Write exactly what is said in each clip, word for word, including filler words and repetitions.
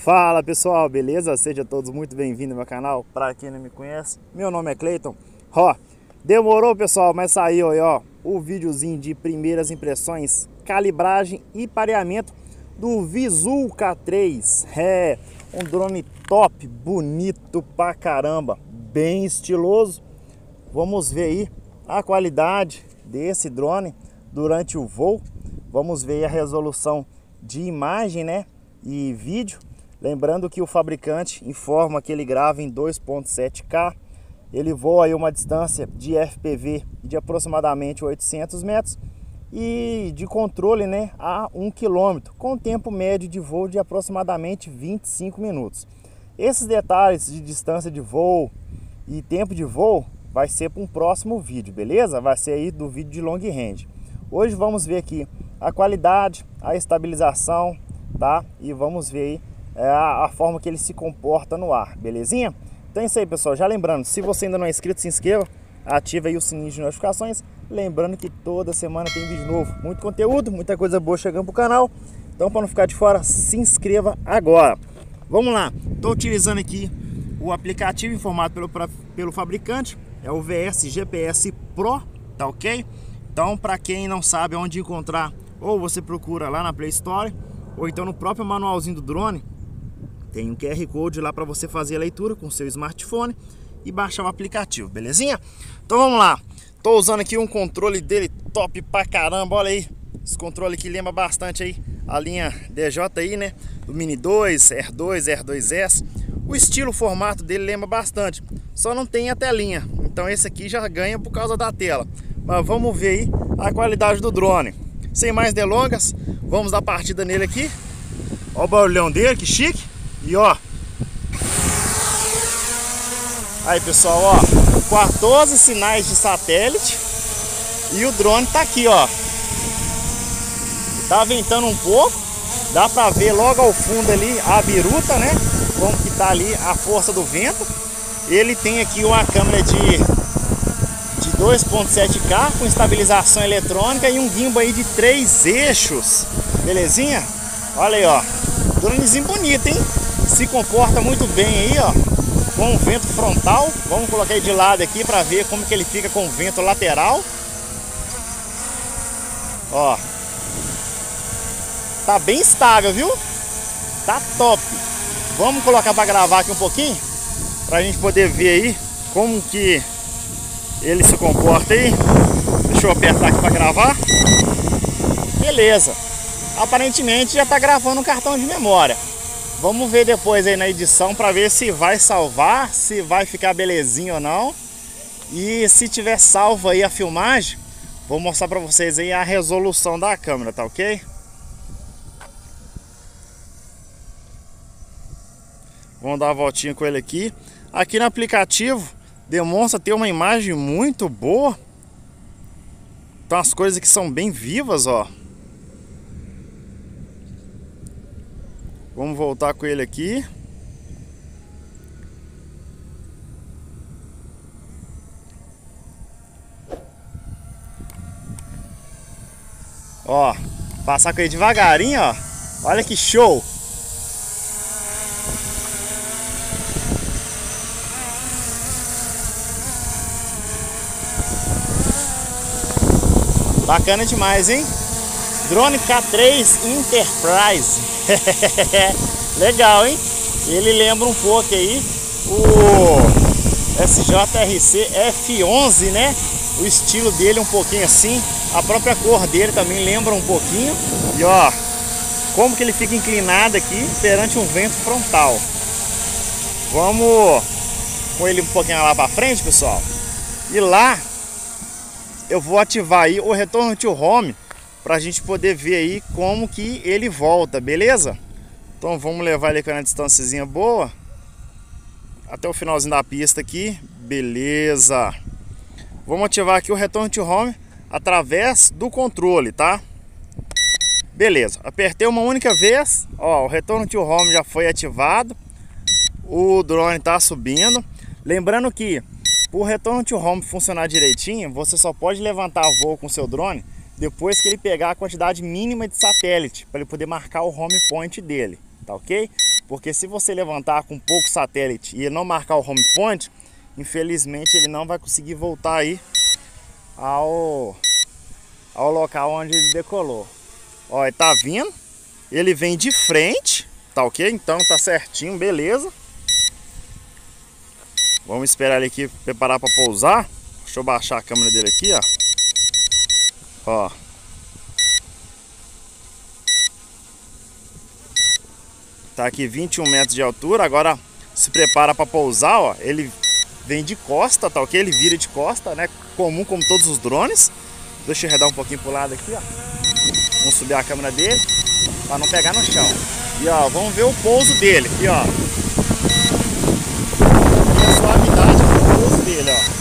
Fala pessoal, beleza? Sejam todos muito bem-vindos ao meu canal. Para quem não me conhece, meu nome é Cleiton. Ó, demorou pessoal, mas saiu aí ó o videozinho de primeiras impressões, calibragem e pareamento do Visul K três. É um drone top, bonito pra caramba, bem estiloso. Vamos ver aí a qualidade desse drone durante o voo. Vamos ver a resolução de imagem, né, e vídeo. Lembrando que o fabricante informa que ele grava em dois ponto sete K. Ele voa aí uma distância de F P V de aproximadamente oitocentos metros e de controle, né, a um quilômetro, com tempo médio de voo de aproximadamente vinte e cinco minutos. Esses detalhes de distância de voo e tempo de voo vai ser para um próximo vídeo, beleza? Vai ser aí do vídeo de long range. Hoje vamos ver aqui a qualidade, a estabilização, tá? E vamos ver aí é, a, a forma que ele se comporta no ar, belezinha? Então é isso aí pessoal, já lembrando, se você ainda não é inscrito, se inscreva, ativa aí o sininho de notificações. Lembrando que toda semana tem vídeo novo, muito conteúdo, muita coisa boa chegando pro canal. Então para não ficar de fora, se inscreva agora. Vamos lá, estou utilizando aqui o aplicativo informado pelo, pra, pelo fabricante, é o V S G P S Pro, tá ok? Então para quem não sabe onde encontrar, ou você procura lá na Play Store, ou então no próprio manualzinho do drone, tem um Q R Code lá para você fazer a leitura com o seu smartphone e baixar o aplicativo, belezinha? Então vamos lá, tô usando aqui um controle dele top pra caramba, olha aí. Esse controle aqui lembra bastante aí a linha D J I, né? Do Mini dois, R dois, R dois S. O estilo, o formato dele lembra bastante, só não tem a telinha. Então esse aqui já ganha por causa da tela. Mas vamos ver aí a qualidade do drone. Sem mais delongas, vamos dar partida nele aqui. Olha o barulhão dele, que chique. E ó, aí pessoal, ó, quatorze sinais de satélite e o drone tá aqui, ó. Tá ventando um pouco, dá pra ver logo ao fundo ali a biruta, né? Como que tá ali a força do vento. Ele tem aqui uma câmera de, de dois ponto sete K com estabilização eletrônica e um gimbal aí de três eixos, belezinha? Olha aí, ó, dronezinho bonito, hein? Se comporta muito bem aí, ó, com o vento frontal. Vamos colocar ele de lado aqui para ver como que ele fica com o vento lateral. Ó, tá bem estável, viu? Tá top. Vamos colocar para gravar aqui um pouquinho, para a gente poder ver aí como que ele se comporta aí. Deixa eu apertar aqui para gravar. Beleza. Aparentemente já tá gravando um cartão de memória. Vamos ver depois aí na edição para ver se vai salvar, se vai ficar belezinho ou não. E se tiver salvo aí a filmagem, vou mostrar para vocês aí a resolução da câmera, tá ok? Vamos dar uma voltinha com ele aqui. Aqui no aplicativo demonstra ter uma imagem muito boa. Então as coisas que são bem vivas, ó. Vamos voltar com ele aqui. Ó, passar com ele devagarinho, ó. Olha que show! Bacana demais, hein? Drone K três Enterprise. Legal, hein? Ele lembra um pouco aí o S J R C F onze, né? O estilo dele um pouquinho assim. A própria cor dele também lembra um pouquinho. E ó, como que ele fica inclinado aqui perante um vento frontal. Vamos com ele um pouquinho lá pra frente, pessoal. E lá eu vou ativar aí o retorno to home pra gente poder ver aí como que ele volta, beleza? Então vamos levar ele com uma distânciazinha boa até o finalzinho da pista aqui, beleza? Vamos ativar aqui o retorno to home através do controle, tá? Beleza, apertei uma única vez, ó, o retorno to home já foi ativado. O drone tá subindo. Lembrando que o retorno to home funcionar direitinho, você só pode levantar voo com o seu drone depois que ele pegar a quantidade mínima de satélite, para ele poder marcar o home point dele, tá ok? Porque se você levantar com pouco satélite e não marcar o home point, infelizmente ele não vai conseguir voltar aí ao, ao local onde ele decolou. Ó, ele tá vindo, ele vem de frente, tá ok? Então tá certinho, beleza. Vamos esperar ele aqui preparar para pousar. Deixa eu baixar a câmera dele aqui, ó. Ó. Tá aqui vinte e um metros de altura. Agora se prepara para pousar, ó. Ele vem de costa, tá ok? Ele vira de costa, né? Comum como todos os drones. Deixa eu arredar um pouquinho pro lado aqui, ó. Vamos subir a câmera dele para não pegar no chão. E ó, vamos ver o pouso dele aqui, ó. E a suavidade do pouso dele, ó.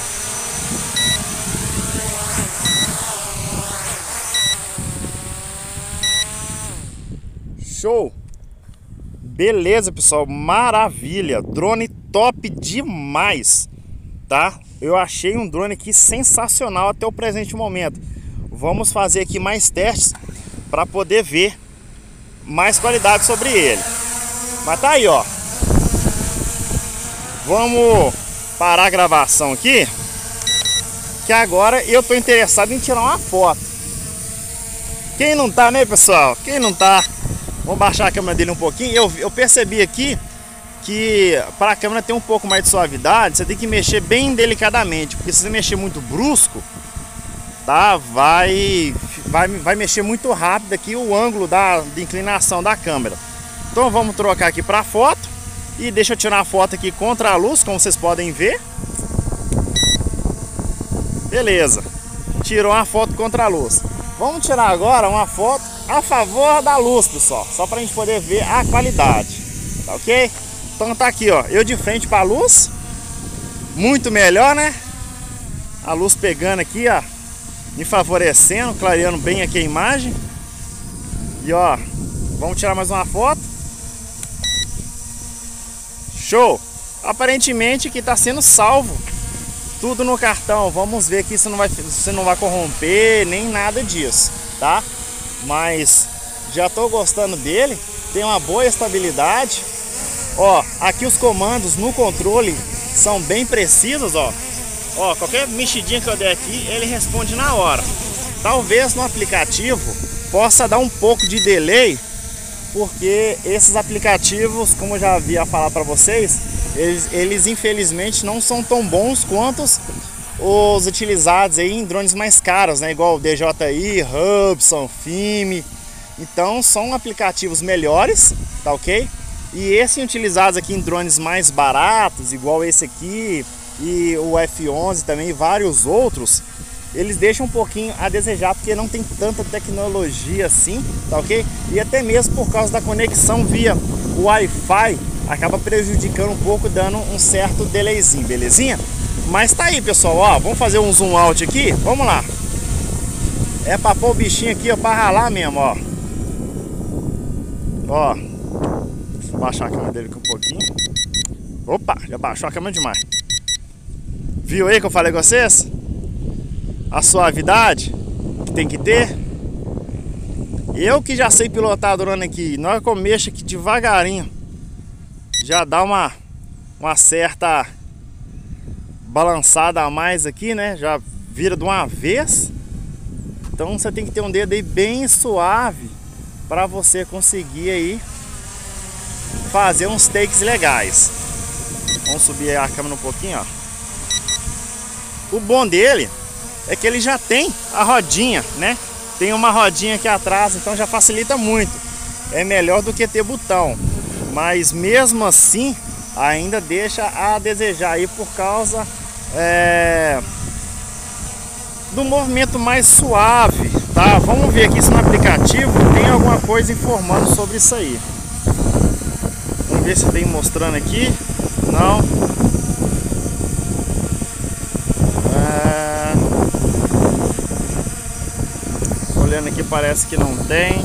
Show! Beleza, pessoal, maravilha, drone top demais, tá? Eu achei um drone aqui sensacional até o presente momento. Vamos fazer aqui mais testes para poder ver mais qualidade sobre ele. Mas tá aí, ó. Vamos parar a gravação aqui, que agora eu tô interessado em tirar uma foto. Quem não tá, né, pessoal? Quem não tá? Vamos baixar a câmera dele um pouquinho. Eu, eu percebi aqui que para a câmera ter um pouco mais de suavidade, você tem que mexer bem delicadamente, porque se você mexer muito brusco, tá, vai, vai, vai mexer muito rápido aqui o ângulo da, de inclinação da câmera. Então vamos trocar aqui para foto e deixa eu tirar a foto aqui contra a luz, como vocês podem ver. Beleza, tirou uma foto contra a luz. Vamos tirar agora uma foto a favor da luz, pessoal, só para a gente poder ver a qualidade, tá ok? Então tá aqui, ó, eu de frente para a luz, muito melhor, né? A luz pegando aqui, ó, me favorecendo, clareando bem aqui a imagem. E ó, vamos tirar mais uma foto. Show! Aparentemente que está sendo salvo tudo no cartão. Vamos ver aqui se não vai, se não vai corromper nem nada disso, tá? Mas já estou gostando dele, tem uma boa estabilidade. Ó, aqui os comandos no controle são bem precisos, ó. Ó, qualquer mexidinha que eu der aqui, ele responde na hora. Talvez no aplicativo possa dar um pouco de delay, porque esses aplicativos, como eu já havia falar para vocês, eles, eles infelizmente não são tão bons quanto os, os utilizados aí em drones mais caros, né? Igual o D J I, Hubsan, Fime. Então são aplicativos melhores, tá ok? E esses utilizados aqui em drones mais baratos, igual esse aqui e o F onze também, e vários outros, eles deixam um pouquinho a desejar, porque não tem tanta tecnologia assim, tá ok? E até mesmo por causa da conexão via Wi-Fi, acaba prejudicando um pouco, dando um certo delayzinho, belezinha? Mas tá aí, pessoal, ó, vamos fazer um zoom out aqui, vamos lá. É pra pôr o bichinho aqui, ó, pra ralar mesmo, ó. Ó, deixa eu baixar a câmera dele aqui um pouquinho. Opa, já baixou a câmera demais. Viu aí que eu falei com vocês? A suavidade que tem que ter. Eu que já sei pilotar drone aqui, na hora que eu mexo aqui devagarinho, já dá uma, uma certa balançada a mais aqui, né? Já vira de uma vez. Então você tem que ter um dedo aí bem suave para você conseguir aí fazer uns takes legais. Vamos subir a câmera um pouquinho, ó. O bom dele é que ele já tem a rodinha, né? Tem uma rodinha aqui atrás, então já facilita muito. É melhor do que ter botão, mas mesmo assim ainda deixa a desejar aí por causa é, do movimento mais suave, tá? Vamos ver aqui se no aplicativo tem alguma coisa informando sobre isso aí. Vamos ver se tem mostrando aqui. Não. É... Olhando aqui parece que não tem.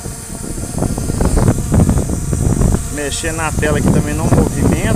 Mexer na tela aqui também não movimenta.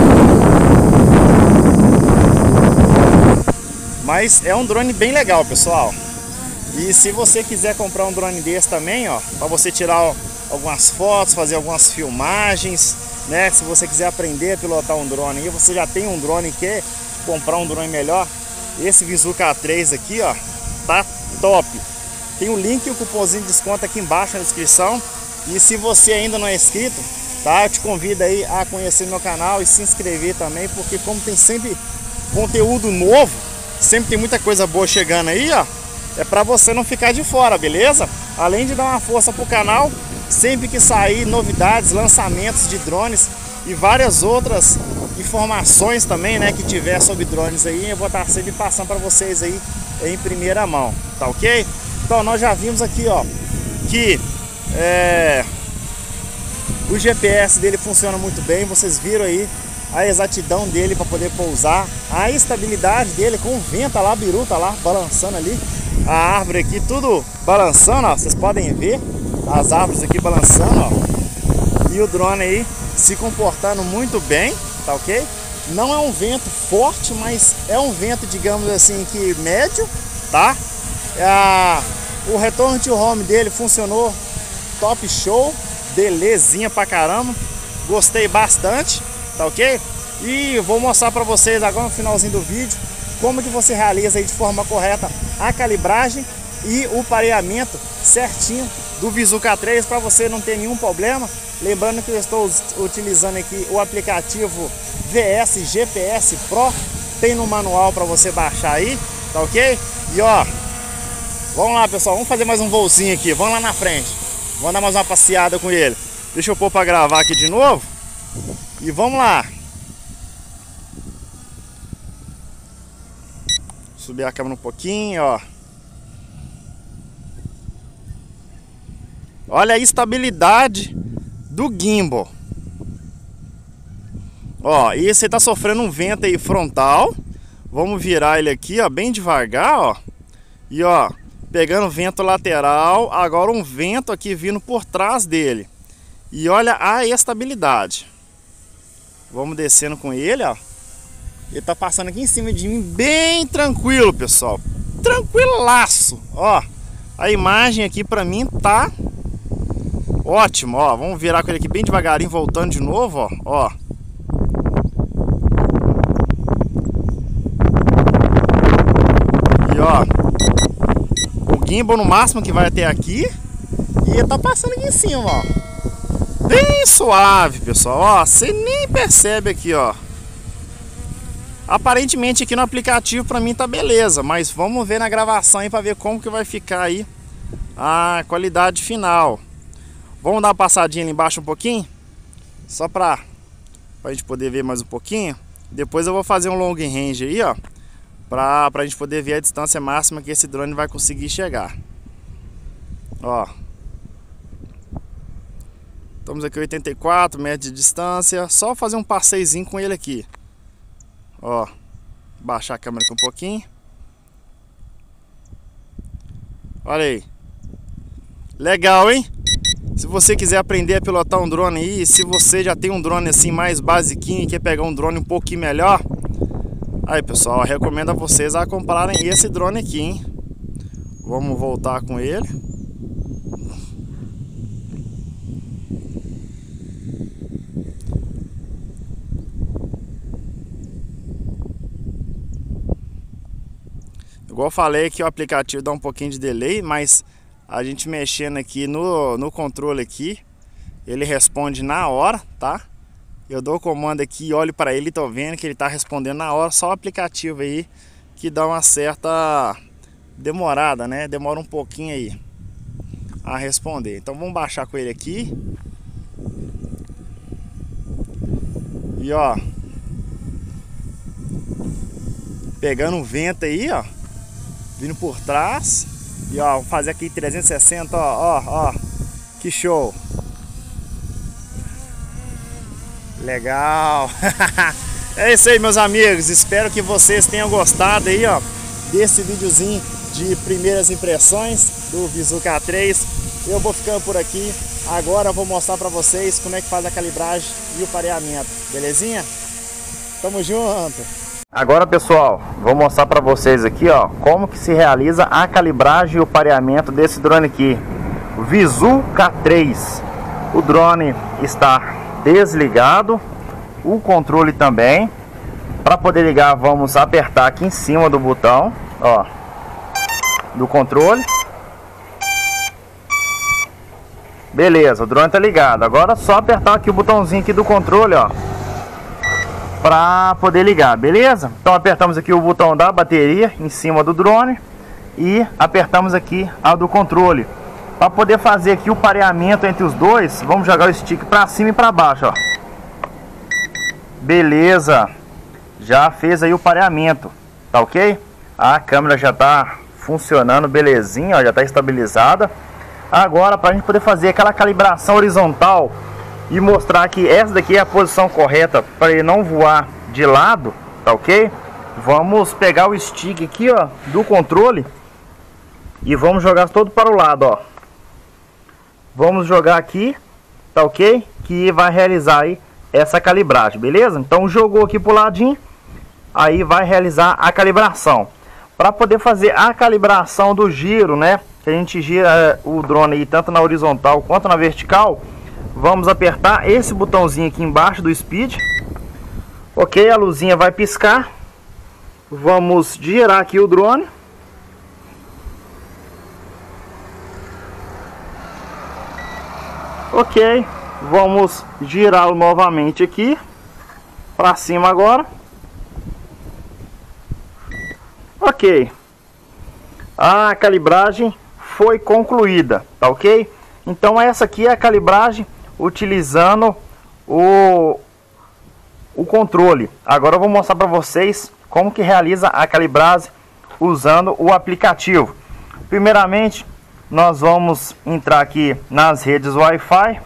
Mas é um drone bem legal, pessoal. E se você quiser comprar um drone desse também, ó, para você tirar algumas fotos, fazer algumas filmagens, né? Se você quiser aprender a pilotar um drone e você já tem um drone e quer comprar um drone melhor, esse Visu K três aqui, ó, tá top. Tem o link e o cupomzinho de desconto aqui embaixo na descrição. E se você ainda não é inscrito, tá? Eu te convido aí a conhecer meu canal e se inscrever também, porque como tem sempre conteúdo novo, sempre tem muita coisa boa chegando aí, ó. É pra você não ficar de fora, beleza? Além de dar uma força pro canal, sempre que sair novidades, lançamentos de drones e várias outras informações também, né, que tiver sobre drones aí, eu vou estar sempre passando para vocês aí em primeira mão, tá ok? Então nós já vimos aqui, ó, que é, o G P S dele funciona muito bem, vocês viram aí a exatidão dele para poder pousar, a estabilidade dele com o vento, tá lá, o biru tá lá balançando ali, a árvore aqui tudo balançando, ó, vocês podem ver as árvores aqui balançando, ó, e o drone aí se comportando muito bem, tá ok? Não é um vento forte, mas é um vento, digamos assim, que médio, tá? A, o retorno to home dele funcionou top show, belezinha pra caramba, gostei bastante, tá ok? E vou mostrar pra vocês agora no finalzinho do vídeo como que você realiza aí de forma correta a calibragem e o pareamento certinho do Visu K três para você não ter nenhum problema. Lembrando que eu estou utilizando aqui o aplicativo V S G P S Pro, tem no manual para você baixar aí, tá ok? E ó, vamos lá pessoal, vamos fazer mais um voozinho aqui, vamos lá na frente, vamos dar mais uma passeada com ele. Deixa eu pôr para gravar aqui de novo e vamos lá. Subir a câmera um pouquinho, ó. Olha a estabilidade do gimbal. Ó, e você tá sofrendo um vento aí frontal. Vamos virar ele aqui, ó, bem devagar, ó. E ó, pegando vento lateral, agora um vento aqui vindo por trás dele. E olha a estabilidade. Vamos descendo com ele, ó. Ele tá passando aqui em cima de mim bem tranquilo, pessoal. Tranquilaço, ó. A imagem aqui pra mim tá ótimo, ó. Vamos virar com ele aqui bem devagarinho, voltando de novo, ó. Ó. E ó, o gimbal no máximo que vai até aqui. E ele tá passando aqui em cima, ó. Bem suave, pessoal, ó. Você nem percebe aqui, ó. Aparentemente aqui no aplicativo pra mim tá beleza, mas vamos ver na gravação aí pra ver como que vai ficar aí a qualidade final. Vamos dar uma passadinha ali embaixo um pouquinho, só pra, pra gente poder ver mais um pouquinho. Depois eu vou fazer um long range aí, ó, pra, pra gente poder ver a distância máxima que esse drone vai conseguir chegar. Ó, estamos aqui a oitenta e quatro metros de distância, só fazer um passeiozinho com ele aqui. Ó, baixar a câmera aqui um pouquinho. Olha aí. Legal, hein? Se você quiser aprender a pilotar um drone aí, se você já tem um drone assim mais basiquinho e quer pegar um drone um pouquinho melhor, aí pessoal, eu recomendo a vocês a comprarem esse drone aqui, hein? Vamos voltar com ele. Igual eu falei que o aplicativo dá um pouquinho de delay, mas a gente mexendo aqui no, no controle aqui, ele responde na hora, tá? Eu dou o comando aqui e olho para ele e tô vendo que ele tá respondendo na hora. Só o aplicativo aí que dá uma certa demorada, né? Demora um pouquinho aí a responder. Então vamos baixar com ele aqui. E ó, pegando o vento aí, ó, vindo por trás. E ó, vamos fazer aqui trezentos e sessenta, ó, ó, ó. Que show. Legal. É isso aí, meus amigos. Espero que vocês tenham gostado aí, ó, desse videozinho de primeiras impressões do Visu K três. Eu vou ficando por aqui. Agora eu vou mostrar pra vocês como é que faz a calibragem e o pareamento. Belezinha? Tamo junto. Agora, pessoal, vou mostrar para vocês aqui, ó, como que se realiza a calibragem e o pareamento desse drone aqui, o Visu K três. O drone está desligado, o controle também. Para poder ligar, vamos apertar aqui em cima do botão, ó, do controle. Beleza, o drone tá ligado. Agora é só apertar aqui o botãozinho aqui do controle, ó, para poder ligar, beleza? Então apertamos aqui o botão da bateria em cima do drone e apertamos aqui a do controle. Para poder fazer aqui o pareamento entre os dois, vamos jogar o stick para cima e para baixo, ó. Beleza, já fez aí o pareamento, tá ok? A câmera já tá funcionando belezinha, ó, já tá estabilizada. Agora, para a gente poder fazer aquela calibração horizontal e mostrar que essa daqui é a posição correta para ele não voar de lado, tá ok? Vamos pegar o stick aqui, ó, do controle e vamos jogar todo para o lado, ó. Vamos jogar aqui, tá ok? Que vai realizar aí essa calibragem, beleza? Então jogou aqui pro ladinho, aí vai realizar a calibração. Para poder fazer a calibração do giro, né? Que a gente gira o drone aí tanto na horizontal quanto na vertical. Vamos apertar esse botãozinho aqui embaixo do speed. Ok, a luzinha vai piscar. Vamos girar aqui o drone. Ok, vamos girá-lo novamente aqui para cima agora. Ok, a calibragem foi concluída, tá ok? Então essa aqui é a calibragem utilizando o, o controle. Agora eu vou mostrar para vocês como que realiza a calibragem usando o aplicativo. Primeiramente, nós vamos entrar aqui nas redes Wi-Fi.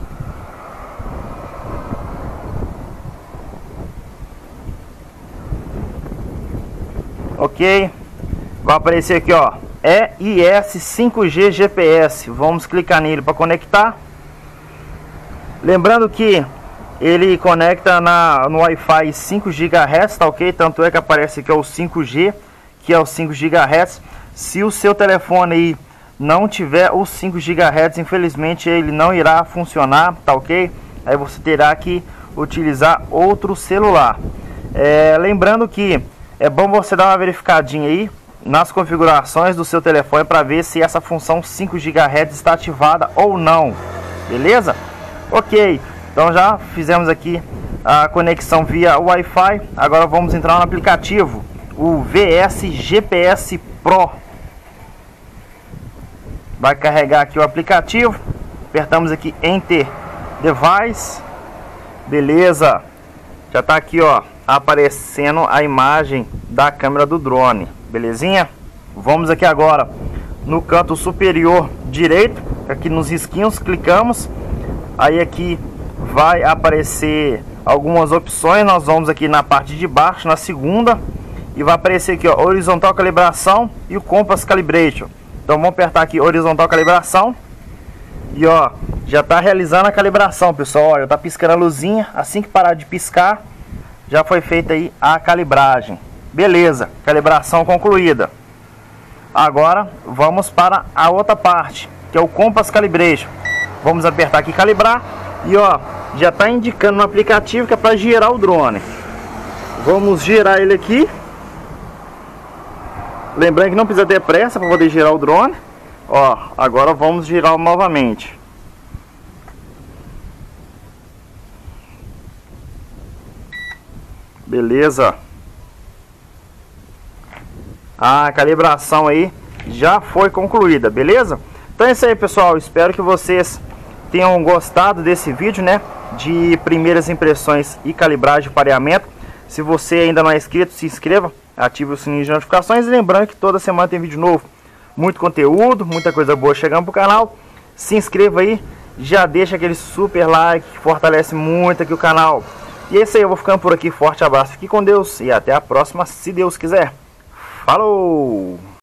Ok, vai aparecer aqui, ó, E I S cinco G G P S. Vamos clicar nele para conectar. Lembrando que ele conecta na, no Wi-Fi cinco gigahertz, tá ok? Tanto é que aparece aqui, ó, o cinco G, que é o cinco gigahertz. Se o seu telefone aí não tiver os cinco gigahertz, infelizmente ele não irá funcionar, tá ok? Aí você terá que utilizar outro celular. É, lembrando que é bom você dar uma verificadinha aí nas configurações do seu telefone para ver se essa função cinco gigahertz está ativada ou não, beleza? Ok, então já fizemos aqui a conexão via Wi-Fi. Agora vamos entrar no aplicativo, o V S G P S Pro. Vai carregar aqui o aplicativo, apertamos aqui Enter Device, beleza? Já está aqui, ó, aparecendo a imagem da câmera do drone, belezinha? Vamos aqui agora no canto superior direito, aqui nos risquinhos, clicamos. Aí aqui vai aparecer algumas opções. Nós vamos aqui na parte de baixo, na segunda, e vai aparecer aqui, ó, horizontal calibração e o compass calibration. Então vamos apertar aqui horizontal calibração. E ó, já está realizando a calibração, pessoal. Olha, tá piscando a luzinha. Assim que parar de piscar, já foi feita aí a calibragem. Beleza, calibração concluída. Agora vamos para a outra parte, que é o compass calibration. Vamos apertar aqui calibrar. E ó, já está indicando no aplicativo que é para girar o drone. Vamos girar ele aqui. Lembrando que não precisa ter pressa para poder girar o drone. Ó, agora vamos girar novamente. Beleza. A calibração aí já foi concluída, beleza? Então é isso aí, pessoal. Espero que vocês tenham gostado desse vídeo, né? De primeiras impressões e calibragem de pareamento. Se você ainda não é inscrito, se inscreva, ative o sininho de notificações. E lembrando que toda semana tem vídeo novo. Muito conteúdo, muita coisa boa chegando pro canal. Se inscreva aí, já deixa aquele super like que fortalece muito aqui o canal. E é isso aí, eu vou ficando por aqui. Forte abraço, fique com Deus e até a próxima, se Deus quiser. Falou!